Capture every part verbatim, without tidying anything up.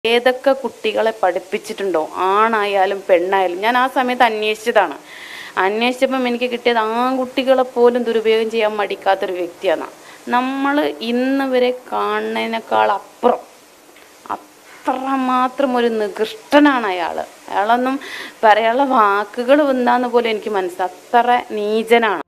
ഏതൊക്കെ കുട്ടികളെ പഠിപ്പിച്ചിട്ടുണ്ടോ, ആണായാലും പെണ്ണായാലും. ഞാൻ ആ സമയത്ത് അന്വേഷിച്ചതാണ്. അന്വേഷിച്ചപ്പം എനിക്ക് കിട്ടിയത് ആൺകുട്ടികളെ പോലും ദുരുപയോഗം ചെയ്യാൻ മടിക്കാത്തൊരു വ്യക്തിയാണ്. നമ്മൾ ഇന്ന് വരെ കാണുന്നതിനേക്കാൾ അപ്പുറം അത്രമാത്രം ഒരു നികൃഷ്ടനാണ് അയാൾ. അയാളൊന്നും പറയാനുള്ള വാക്കുകൾ എന്താന്ന് പോലും എനിക്ക് മനസ്സിലായി. അത്ര നീചനാണ്.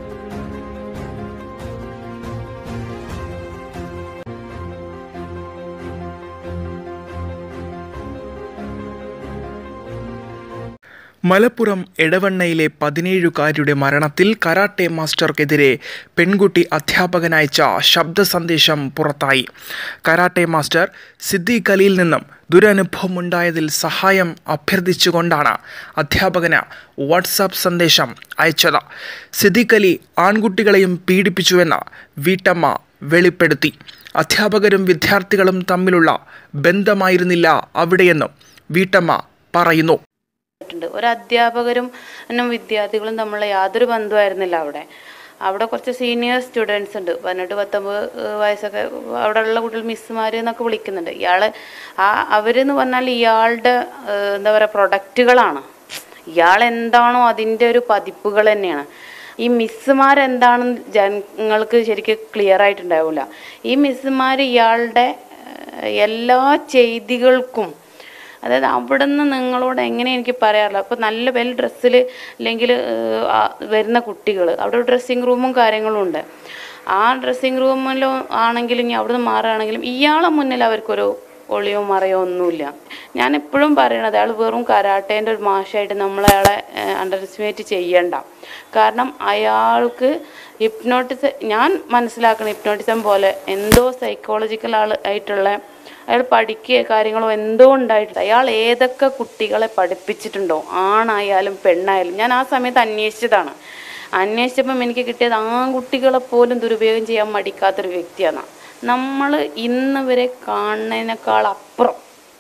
മലപ്പുറം എടവണ്ണയിലെ പതിനേഴുകാരിയുടെ മരണത്തിൽ കരാട്ടെ മാസ്റ്റർക്കെതിരെ പെൺകുട്ടി അധ്യാപകനയച്ച ശബ്ദ സന്ദേശം പുറത്തായി. കരാട്ടെ മാസ്റ്റർ സിദ്ദീഖ് അലിയിൽ നിന്നും ദുരനുഭവമുണ്ടായതിൽ സഹായം അഭ്യർത്ഥിച്ചുകൊണ്ടാണ് അധ്യാപകന് വാട്സാപ്പ് സന്ദേശം അയച്ചത്. സിദ്ദീഖ് അലി ആൺകുട്ടികളെയും പീഡിപ്പിച്ചുവെന്ന് വീട്ടമ്മ വെളിപ്പെടുത്തി. അധ്യാപകരും വിദ്യാർത്ഥികളും തമ്മിലുള്ള ബന്ധമായിരുന്നില്ല അവിടെയെന്നും വീട്ടമ്മ പറയുന്നു. ഒരു അധ്യാപകരും വിദ്യാർത്ഥികളും തമ്മിലുള്ള യാതൊരു ബന്ധമായിരുന്നില്ല. അവിടെ അവിടെ കുറച്ച് സീനിയർ സ്റ്റുഡൻസ് ഉണ്ട്, പതിനെട്ട് പത്തൊമ്പത് വയസ്സൊക്കെ അവിടെയുള്ള കുട്ടികൾ മിസ്സുമാർ എന്നൊക്കെ വിളിക്കുന്നുണ്ട്. ഇയാൾ ആ അവരെന്ന് പറഞ്ഞാൽ ഇയാളുടെ എന്താ പറയുക പ്രൊഡക്റ്റുകളാണ്. ഇയാൾ എന്താണോ അതിൻ്റെ ഒരു പതിപ്പുകൾ തന്നെയാണ്. ഈ മിസ്സുമാരെന്താണെന്ന് ജനങ്ങൾക്ക് ശരിക്കും ക്ലിയർ ആയിട്ടുണ്ടാവില്ല. ഈ മിസ്സുമാർ ഇയാളുടെ എല്ലാ ചെയ്തികൾക്കും, അതായത് അവിടെ നിന്ന് നിങ്ങളോട് എങ്ങനെ എനിക്ക് പറയാറില്ല. അപ്പോൾ നല്ല വെൽ ഡ്രസ്സിൽ അല്ലെങ്കിൽ വരുന്ന കുട്ടികൾ, അവിടെ ഒരു ഡ്രസ്സിങ് റൂമും കാര്യങ്ങളും ഉണ്ട്. ആ ഡ്രസ്സിങ് റൂമിലും ആണെങ്കിലും ഇനി അവിടെ നിന്ന് മാറുകയാണെങ്കിലും ഇയാളെ മുന്നിൽ അവർക്കൊരു ഒളിയോ മറയോ ഒന്നുമില്ല. ഞാൻ എപ്പോഴും പറയണത് അയാൾ വെറും കരാട്ടേൻ്റെ ഒരു മാഷായിട്ട് നമ്മളയാളെ അണ്ടർ എസ്റ്റിമേറ്റ് ചെയ്യണ്ട. കാരണം അയാൾക്ക് ഹിപ്നോട്ടിസം, ഞാൻ മനസ്സിലാക്കണം ഹിപ്നോട്ടിസം പോലെ എന്തോ സൈക്കോളജിക്കൽ ആൾ ആയിട്ടുള്ള അയാൾ പഠിക്കുക കാര്യങ്ങളോ എന്തോ ഉണ്ടായിട്ടില്ല. അയാൾ ഏതൊക്കെ കുട്ടികളെ പഠിപ്പിച്ചിട്ടുണ്ടോ, ആണായാലും പെണ്ണായാലും. ഞാൻ ആ സമയത്ത് അന്വേഷിച്ചതാണ്. അന്വേഷിച്ചപ്പം എനിക്ക് കിട്ടിയത് ആൺകുട്ടികളെ പോലും ദുരുപയോഗം ചെയ്യാൻ മടിക്കാത്തൊരു വ്യക്തിയാണ്. നമ്മൾ ഇന്ന് വരെ കാണുന്നതിനേക്കാൾ അപ്പുറം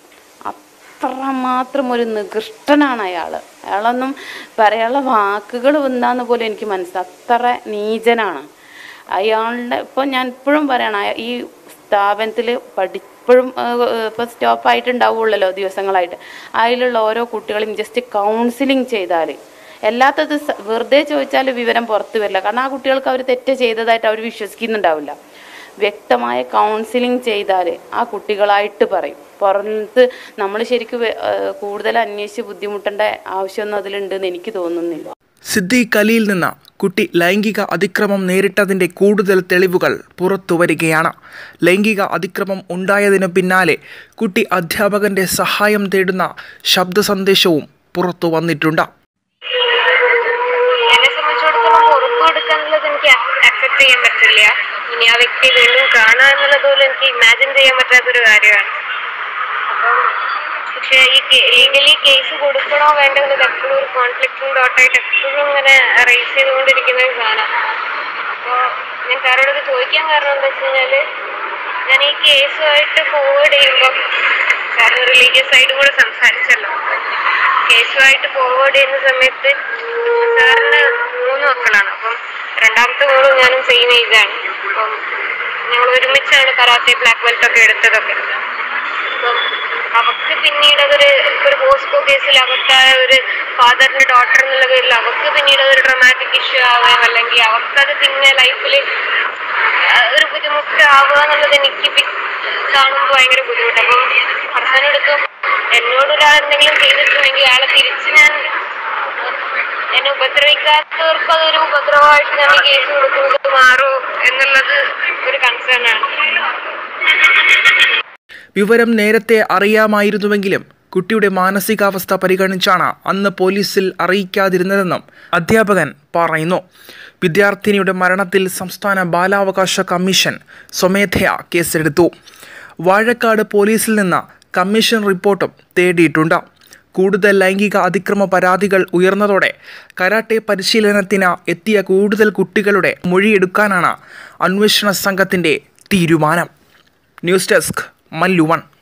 അത്രമാത്രം ഒരു നികൃഷ്ടനാണ് അയാൾ. അയാളൊന്നും പറയാനുള്ള വാക്കുകൾ എന്താന്ന് പോലും എനിക്ക് മനസ്സിലായി. അത്ര നീചനാണ് അയാളുടെ. ഇപ്പം ഞാൻ ഇപ്പോഴും പറയണം, ഈ സ്ഥാപനത്തിൽ പഠി ഇപ്പോഴും ഇപ്പോൾ സ്റ്റോപ്പായിട്ടുണ്ടാവുള്ളല്ലോ ദിവസങ്ങളായിട്ട്, അതിലുള്ള ഓരോ കുട്ടികളെയും ജസ്റ്റ് കൗൺസിലിംഗ് ചെയ്താൽ, എല്ലാത്തത് വെറുതെ ചോദിച്ചാൽ വിവരം പുറത്തു വരില്ല. കാരണം ആ കുട്ടികൾക്ക് അവർ തെറ്റ് ചെയ്തതായിട്ട് അവർ വിശ്വസിക്കുന്നുണ്ടാവില്ല. വ്യക്തമായ കൗൺസിലിംഗ് ചെയ്താൽ ആ കുട്ടികളായിട്ട് പറയും. പുറത്ത് നമ്മൾ ശരിക്കും കൂടുതൽ അന്വേഷിച്ച് ബുദ്ധിമുട്ടേണ്ട ആവശ്യമൊന്നും അതിലുണ്ടെന്ന് എനിക്ക് തോന്നുന്നില്ല. സിദ്ദീഖ് അലിയിൽ നിന്ന് കുട്ടി ലൈംഗിക അതിക്രമം നേരിട്ടതിൻ്റെ കൂടുതൽ തെളിവുകൾ പുറത്തുവരികയാണ്. ലൈംഗിക അതിക്രമം ഉണ്ടായതിനു പിന്നാലെ കുട്ടി അധ്യാപകന്റെ സഹായം തേടുന്ന ശബ്ദ സന്ദേശവും പുറത്തു വന്നിട്ടുണ്ട്. എന്നെ സംബന്ധിച്ചിടത്തോളം പുറത്തു കൊടുക്കാനുള്ളത് എനിക്ക് അക്സെപ്റ്റ് ചെയ്യാൻ പറ്റില്ല. ഇനി ആ വ്യക്തി വീണ്ടും കാണുക എന്നുള്ളത് പോലും എനിക്ക് ഇമാജിൻ ചെയ്യാൻ പറ്റാത്തൊരു കാര്യമാണ്. അപ്പം പക്ഷേ ഈ ലീഗലി കേസ് കൊടുക്കണോ വേണ്ടോ എന്നത് എപ്പോഴും ഒരു കോൺഫ്ലിക്റ്റിംഗ് ഡോട്ടായിട്ട് എപ്പോഴും ഇങ്ങനെ റേസ് ചെയ്തുകൊണ്ടിരിക്കുന്ന ഒരു സാധനം. അപ്പോൾ ഞാൻ സാറോട് ചോദിക്കാൻ കാരണം എന്താ വെച്ച് കഴിഞ്ഞാൽ, ഞാൻ ഈ കേസുമായിട്ട് ഫോർവേഡ് ചെയ്യുമ്പോൾ സാറിന് റിലീജിയസ് സൈഡും കൂടെ സംസാരിച്ചല്ലോ. കേസുമായിട്ട് ഫോർവേഡ് ചെയ്യുന്ന സമയത്ത് സാറിന് മൂന്ന് മക്കളാണ്. അപ്പം രണ്ടാമത്തെ മോളും ഞാനും സെയിം ഏജാണ്. അപ്പം ഞങ്ങൾ ഒരുമിച്ചാണ് കരാട്ടെ ബ്ലാക്ക് ബെൽറ്റ് ഒക്കെ എടുത്തതൊക്കെ. അപ്പം അവർക്ക് പിന്നീട് അതൊരു ഒരു പോസ്കോ കേസിൽ അവർക്കായ ഒരു ഫാദറിന്റെ ഡോട്ടർ എന്നുള്ള പേരിൽ അവർക്ക് പിന്നീട് അതൊരു ഡ്രമാറ്റിക് ഇഷ്യൂ ആവാം, അല്ലെങ്കിൽ അവർക്കത് പിന്നെ ലൈഫിൽ ഒരു ബുദ്ധിമുട്ടാവുക എന്നുള്ളത് എനിക്ക് കാണുമ്പോൾ ഭയങ്കര ബുദ്ധിമുട്ട്. അപ്പം അവസാനം എടുക്കും എന്നോടൊരാൾ എന്തെങ്കിലും ചെയ്തിട്ടുണ്ടെങ്കിൽ അയാളെ തിരിച്ച് ഞാൻ എന്നെ ഉപദ്രവിക്കാത്തവർക്ക് അതൊരു ഉപദ്രവമായിട്ട് ഞാൻ ഈ കേസ് കൊടുക്കുന്നത് മാറുമോ എന്നുള്ളത് ഒരു കൺസേൺ ആണ്. വിവരം നേരത്തെ അറിയാമായിരുന്നുവെങ്കിലും കുട്ടിയുടെ മാനസികാവസ്ഥ പരിഗണിച്ചാണ് അന്ന് പോലീസിൽ അറിയിക്കാതിരുന്നതെന്നും അധ്യാപകൻ പറയുന്നു. വിദ്യാർത്ഥിനിയുടെ മരണത്തിൽ സംസ്ഥാന ബാലാവകാശ കമ്മീഷൻ സ്വമേധയാ കേസെടുത്തു. വാഴക്കാട് പോലീസിൽ നിന്ന് കമ്മീഷൻ റിപ്പോർട്ടും തേടിയിട്ടുണ്ട്. കൂടുതൽ ലൈംഗിക അതിക്രമ പരാതികൾ ഉയർന്നതോടെ കരാട്ടെ പരിശീലനത്തിന് എത്തിയ കൂടുതൽ കുട്ടികളുടെ മൊഴിയെടുക്കാനാണ് അന്വേഷണ സംഘത്തിൻ്റെ തീരുമാനം. News desk Mallu one.